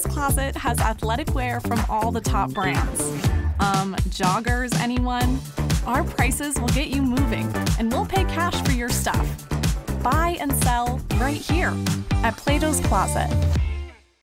Plato's Closet has athletic wear from all the top brands. Joggers, anyone? Our prices will get you moving, and we'll pay cash for your stuff. Buy and sell right here at Plato's Closet.